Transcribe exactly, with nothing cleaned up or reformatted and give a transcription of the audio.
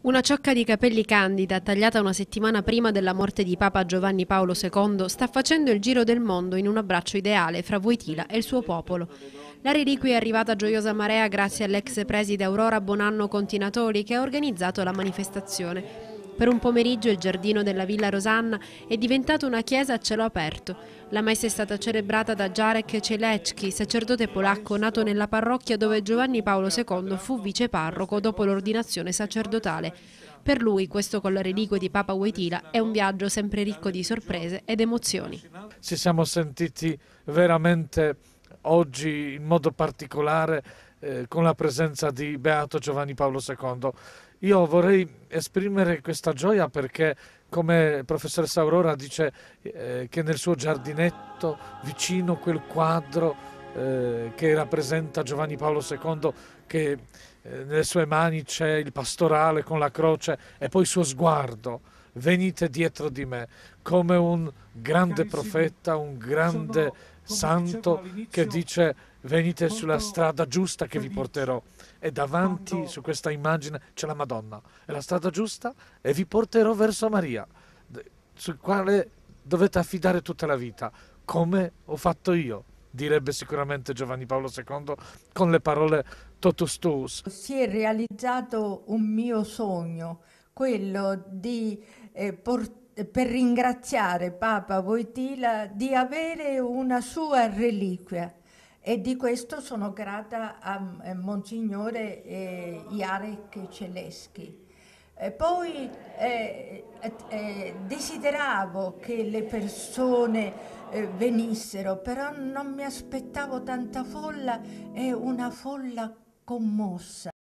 Una ciocca di capelli candida, tagliata una settimana prima della morte di Papa Giovanni Paolo secondo, sta facendo il giro del mondo in un abbraccio ideale fra Wojtyla e il suo popolo. La reliquia è arrivata a gioiosa marea grazie all'ex preside Aurora Bonanno Continatori che ha organizzato la manifestazione. Per un pomeriggio il giardino della Villa Rosanna è diventato una chiesa a cielo aperto. La messa è stata celebrata da Jarek Cielecki, sacerdote polacco nato nella parrocchia dove Giovanni Paolo secondo fu viceparroco dopo l'ordinazione sacerdotale. Per lui questo con la reliquia di Papa Wojtyla è un viaggio sempre ricco di sorprese ed emozioni. Ci siamo sentiti veramente oggi in modo particolare eh, con la presenza di Beato Giovanni Paolo secondo. Io vorrei esprimere questa gioia perché, come la professoressa Aurora dice, eh, che nel suo giardinetto, vicino quel quadro eh, che rappresenta Giovanni Paolo secondo, che eh, nelle sue mani c'è il pastorale con la croce e poi il suo sguardo, venite dietro di me, come un grande profeta, un grande santo che dice venite sulla strada giusta che vi porterò. E davanti su questa immagine c'è la Madonna, è la strada giusta e vi porterò verso Maria, sul quale dovete affidare tutta la vita, come ho fatto io, direbbe sicuramente Giovanni Paolo secondo con le parole totus tuus. Si è realizzato un mio sogno, quello di eh, portare per ringraziare Papa Wojtyla di avere una sua reliquia e di questo sono grata a eh, Monsignore eh, Jarek Cielecki. E poi eh, eh, desideravo che le persone eh, venissero, però non mi aspettavo tanta folla e una folla commossa.